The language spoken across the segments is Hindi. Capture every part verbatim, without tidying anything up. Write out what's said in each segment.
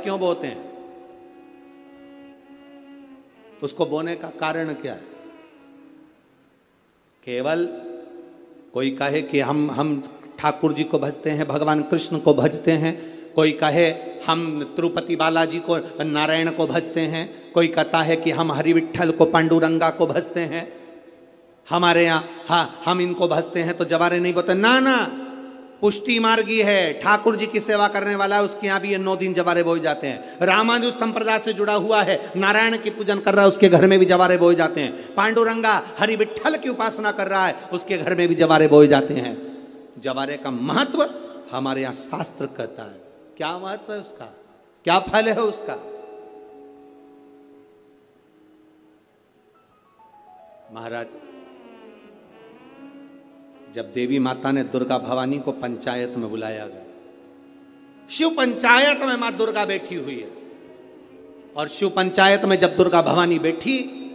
क्यों बोते हैं? उसको बोने का कारण क्या है? केवल कोई कहे कि हम हम ठाकुर जी को भजते हैं, भगवान कृष्ण को भजते हैं, कोई कहे हम तिरुपति बालाजी को, नारायण को भजते हैं, कोई कहता है कि हम हरि विट्ठल को, पांडुरंगा को भजते हैं, हमारे यहाँ हाँ हम इनको भजते हैं तो जवारे नहीं बोते। ना ना, पुष्टि मार्गी है, ठाकुर जी की सेवा करने वाला है, उसके यहाँ भी ये नौ दिन जवारे बोए जाते हैं। रामानुज संप्रदाय से जुड़ा हुआ है, नारायण की पूजन कर रहा है, उसके घर में भी जवारे बोए जाते हैं। पांडुरंगा हरि विट्ठल की उपासना कर रहा है, उसके घर में भी जवारे बोए जाते हैं। जवारे का महत्व हमारे यहाँ शास्त्र कहता है। क्या महत्व है उसका, क्या फल है उसका? महाराज, जब देवी माता ने दुर्गा भवानी को पंचायत में बुलाया गया, शिव पंचायत में मां दुर्गा बैठी हुई है, और शिव पंचायत में जब दुर्गा भवानी बैठी,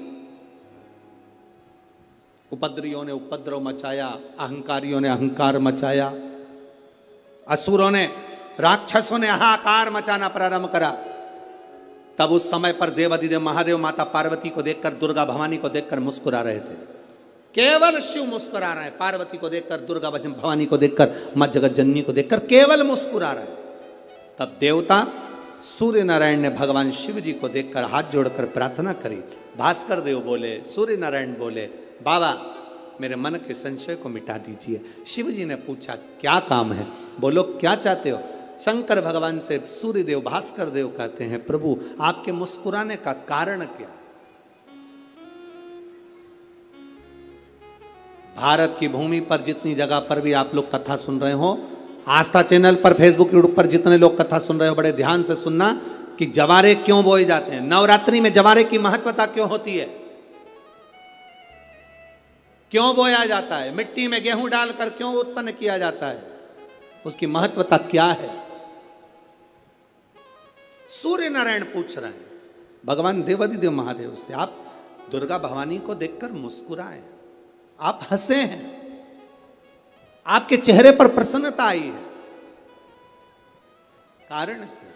उपद्रवियों ने उपद्रव मचाया, अहंकारियों ने अहंकार मचाया, असुरों ने, राक्षसों ने हाहाकार मचाना प्रारंभ करा। तब उस समय पर देवाधिदेव महादेव माता पार्वती को देखकर, दुर्गा भवानी को देखकर मुस्कुरा रहे थे। केवल शिव मुस्कुरा रहे हैं, पार्वती को देखकर, दुर्गा भवानी को देखकर, मां जगत जननी को देखकर केवल मुस्कुरा रहे हैं। तब देवता सूर्य नारायण ने भगवान शिव जी को देखकर हाथ जोड़कर प्रार्थना करी। भास्कर देव बोले, सूर्य नारायण बोले, बाबा मेरे मन के संशय को मिटा दीजिए। शिव जी ने पूछा क्या काम है? बोलो क्या चाहते हो? शंकर भगवान से सूर्य देव, भास्कर देव कहते हैं, प्रभु आपके मुस्कुराने का कारण क्या? भारत की भूमि पर जितनी जगह पर भी आप लोग कथा सुन रहे हो, आस्था चैनल पर, फेसबुक, यूट्यूब पर जितने लोग कथा सुन रहे हो, बड़े ध्यान से सुनना कि जवारे क्यों बोए जाते हैं। नवरात्रि में जवारे की महत्वता क्यों होती है, क्यों बोया जाता है, मिट्टी में गेहूं डालकर क्यों उत्पन्न किया जाता है, उसकी महत्वता क्या है? सूर्य नारायण पूछ रहे हैं भगवान देवाधिदेव महादेव से, आप दुर्गा भवानी को देखकर मुस्कुराए, आप हंसे हैं, आपके चेहरे पर प्रसन्नता आई है, कारण क्या?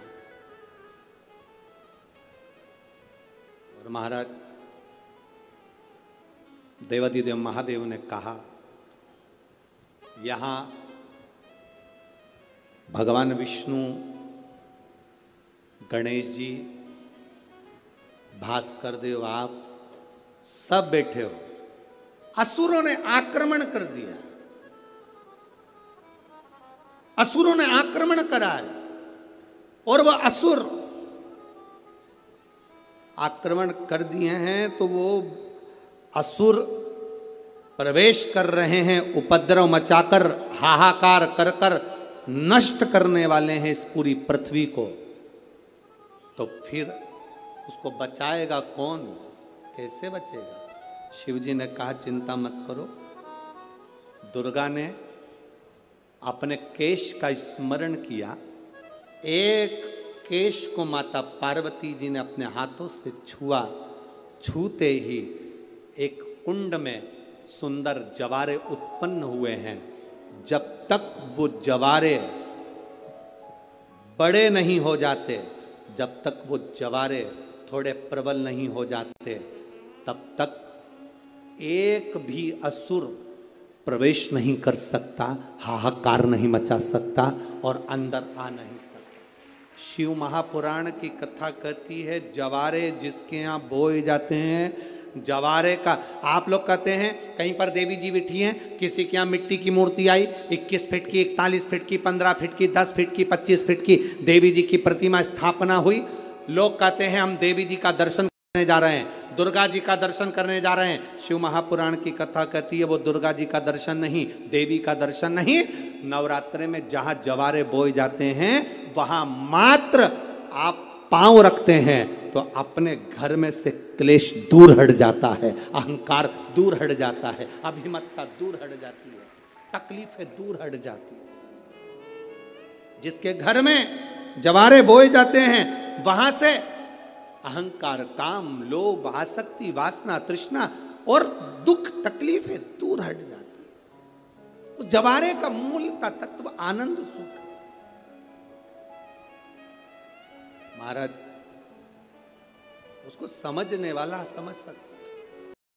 और महाराज देवाधिदेव महादेव ने कहा, यहां भगवान विष्णु, गणेश जी, भास्कर देव, आप सब बैठे हो। असुरों ने आक्रमण कर दिया, असुरों ने आक्रमण करा है, और वह असुर आक्रमण कर दिए हैं तो वो असुर प्रवेश कर रहे हैं, उपद्रव मचाकर, हाहाकार कर कर नष्ट करने वाले हैं इस पूरी पृथ्वी को। तो फिर उसको बचाएगा कौन, कैसे बचेगा? शिव जी ने कहा चिंता मत करो। दुर्गा ने अपने केश का स्मरण किया, एक केश को माता पार्वती जी ने अपने हाथों से छुआ, छूते ही एक कुंड में सुंदर जवारे उत्पन्न हुए हैं। जब तक वो जवारे बड़े नहीं हो जाते, जब तक वो जवारे थोड़े प्रबल नहीं हो जाते, तब तक एक भी असुर प्रवेश नहीं कर सकता, हाहाकार नहीं मचा सकता और अंदर आ नहीं सकता। शिव महापुराण की कथा कहती है, जवारे जिसके यहाँ बोए जाते हैं, जवारे का, आप लोग कहते हैं कहीं पर देवी जी बैठी हैं, किसी के यहाँ मिट्टी की मूर्ति आई, इक्कीस फीट की, इकतालीस फीट की, पंद्रह फीट की, दस फीट की, पच्चीस फीट की देवी जी की प्रतिमा स्थापना हुई। लोग कहते हैं हम देवी जी का दर्शन करने जा रहे हैं, दुर्गा जी का दर्शन करने जा रहे हैं। शिव महापुराण की कथा कहती है वो दुर्गा जी का दर्शन नहीं, देवी का दर्शन नहीं। नवरात्रे में जहां जवारे बोए जाते हैं वहां मात्र आप पांव रखते हैं तो अपने घर में से क्लेश दूर हट जाता है, अहंकार दूर हट जाता है, अभिमतता दूर हट जाती है, तकलीफें दूर हट जाती है। जिसके घर में जवारे बोए जाते हैं वहां से अहंकार, काम, लोभ, आसक्ति, वासना, तृष्णा और दुख, तकलीफें दूर हट जाती है। तो जवारे का मूल का तत्व आनंद, सुख। महाराज उसको समझने वाला समझ सकता।